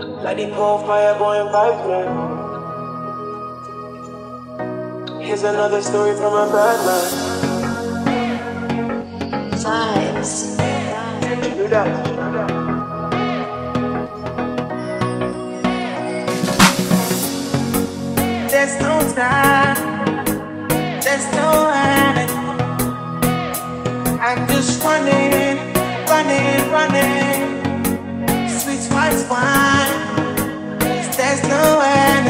Like the cold fire going vibrant. Here's another story from a bad man. Vibes. Do that. There's no time, there's no end. I'm just running, running, running. Sweet white wine, there's no end.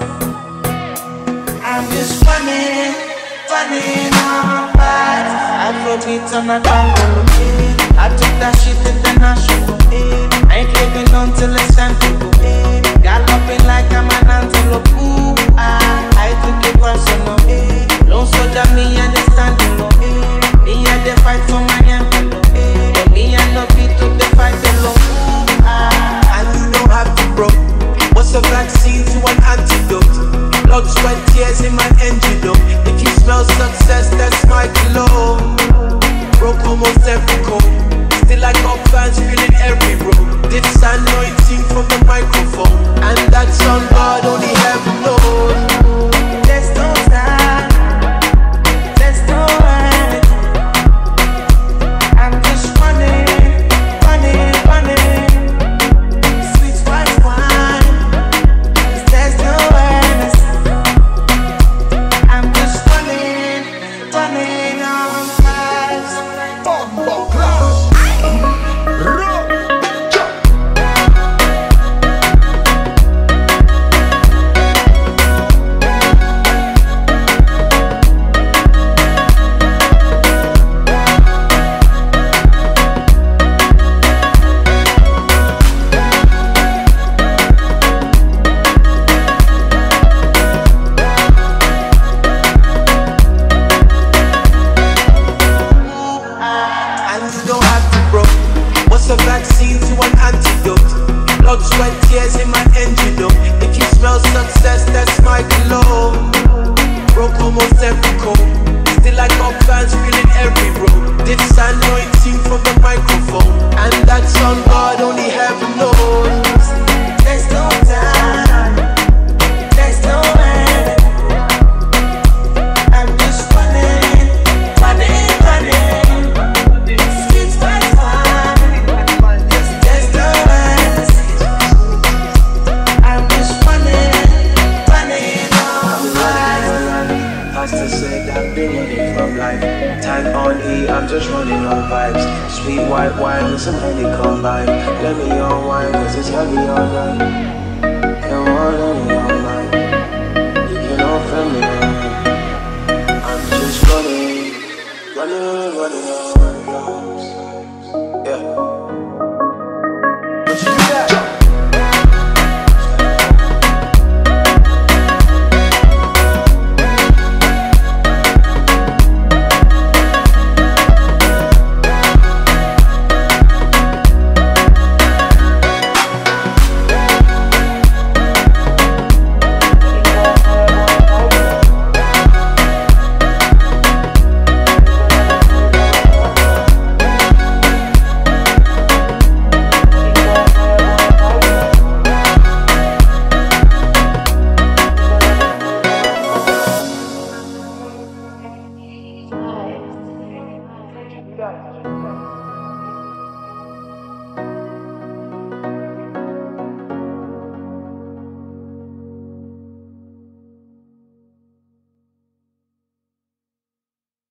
I'm just running, running on vibes. Afrobeat on a Congo. I took that shit and then I shook it. I ain't living until it's time to go. Galloping like I'm an antelope. Ooh, I took it personal. Don't soldier me and they standing low. Me and they fight for my envelope. Me and no beat took the fight alone. And you don't have to broke. What's a vaccine to an antidote? Blood, sweat, tears in my antidote. If you smell success, that's my glow. Broke almost every code. Still I got fans feeling every road. This anointing from the microphone. And that's on God, only heaven knows. There's no time, there's no end. I'm just running, running, running. Sweet white wine, there's no end. I'm just running, running on vibes. And you don't have to broke. What's a vaccine to an antidote? Blood, sweat, tears in my antidote. If you smell success, that's my glow. Broke almost every code. Still I got fans feeling every road. This anointing from the microphone. And that's on God, only heaven knows. There's no time, there's no end. I'm just running, running, running. Streets white wine, there's no end. I'm just running, running on vibes. Pastor said I've been running from life. Tag on E, I'm just running on vibes. Sweet white wine with some honey combined. Let me unwind cause it's heavy all night. Don't want any on mine. You can offer me. I'm just running, running, running on.